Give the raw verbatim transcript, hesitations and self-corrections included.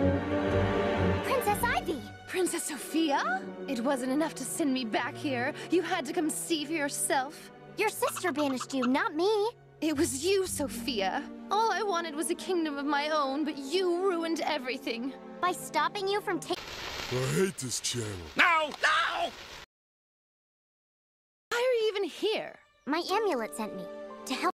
Princess Ivy! Princess Sophia? It wasn't enough to send me back here. You had to come see for yourself. Your sister banished you, not me. It was you, Sophia. All I wanted was a kingdom of my own, but you ruined everything. By stopping you from taking... I hate this channel. No! No! Why are you even here? My amulet sent me to help.